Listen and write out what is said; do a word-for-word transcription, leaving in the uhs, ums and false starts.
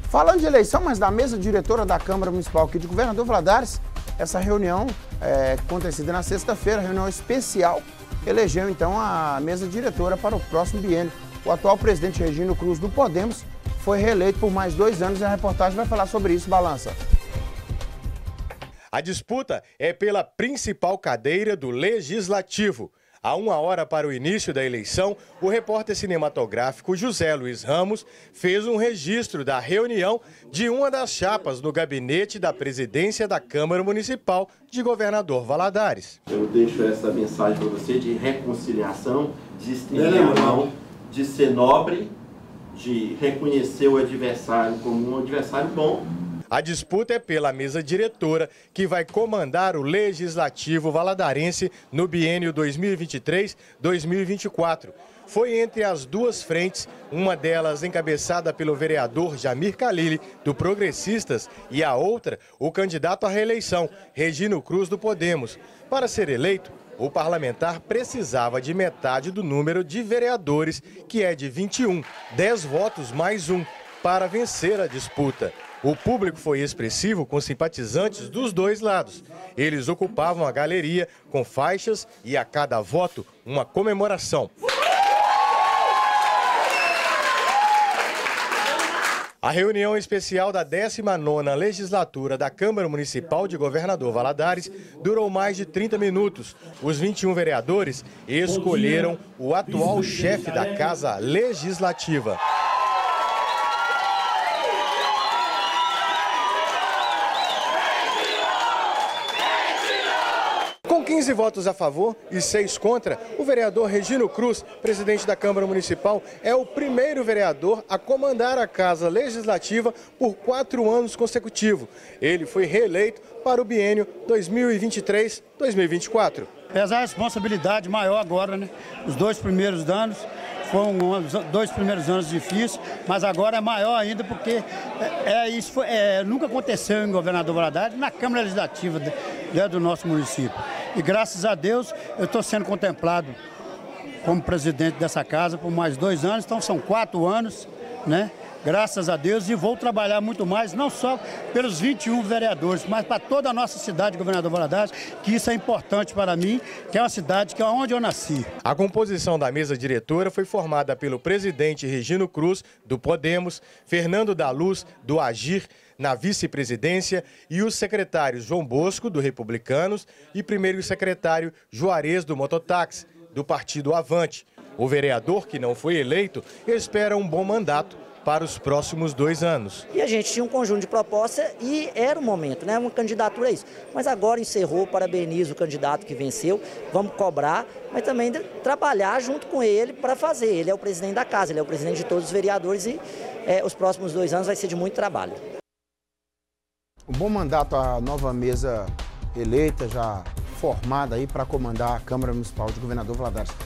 Falando de eleição, mas da mesa diretora da Câmara Municipal aqui de Governador Valadares, essa reunião é, acontecida na sexta-feira, reunião especial, elegeu então a mesa diretora para o próximo biênio. O atual presidente Regino Cruz do Podemos foi reeleito por mais dois anos e a reportagem vai falar sobre isso. Balança. A disputa é pela principal cadeira do Legislativo. A uma hora para o início da eleição, o repórter cinematográfico José Luiz Ramos fez um registro da reunião de uma das chapas no gabinete da presidência da Câmara Municipal de Governador Valadares. Eu deixo essa mensagem para você de reconciliação, de estender a mão, de ser nobre, de reconhecer o adversário como um adversário bom. A disputa é pela mesa diretora, que vai comandar o Legislativo valadarense no biênio dois mil e vinte e três a dois mil e vinte e quatro. Foi entre as duas frentes, uma delas encabeçada pelo vereador Jamir Khalili, do Progressistas, e a outra, o candidato à reeleição, Regino Cruz do Podemos. Para ser eleito, o parlamentar precisava de metade do número de vereadores, que é de vinte e um, dez votos mais um, para vencer a disputa. O público foi expressivo com simpatizantes dos dois lados. Eles ocupavam a galeria com faixas e a cada voto uma comemoração. A reunião especial da décima nona legislatura da Câmara Municipal de Governador Valadares durou mais de trinta minutos. Os vinte e um vereadores escolheram o atual chefe da Casa Legislativa. Com quinze votos a favor e seis contra, o vereador Regino Cruz, presidente da Câmara Municipal, é o primeiro vereador a comandar a Casa Legislativa por quatro anos consecutivos. Ele foi reeleito para o biênio dois mil e vinte e três a dois mil e vinte e quatro. Apesar da responsabilidade maior agora, né? Os dois primeiros anos foram dois primeiros anos difíceis, mas agora é maior ainda porque é, é isso foi, é, nunca aconteceu em Governador Valadares, na Câmara Legislativa de, de, do nosso município. E graças a Deus eu estou sendo contemplado como presidente dessa casa por mais dois anos, então são quatro anos, né? Graças a Deus, e vou trabalhar muito mais, não só pelos vinte e um vereadores, mas para toda a nossa cidade de Governador Valadares, que isso é importante para mim, que é uma cidade que é onde eu nasci. A composição da mesa diretora foi formada pelo presidente Regino Cruz, do Podemos, Fernando da Luz, do Agir, na vice-presidência, e os secretários João Bosco, do Republicanos, e primeiro secretário Juarez, do Mototáxi, do Partido Avante. O vereador, que não foi eleito, espera um bom mandato para os próximos dois anos. E a gente tinha um conjunto de propostas e era o momento, né? Uma candidatura é isso. Mas agora encerrou, parabenizo o candidato que venceu, vamos cobrar, mas também trabalhar junto com ele para fazer. Ele é o presidente da casa, ele é o presidente de todos os vereadores e é, os próximos dois anos vai ser de muito trabalho. Um bom mandato à nova mesa eleita, já formada aí para comandar a Câmara Municipal de Governador Valadares.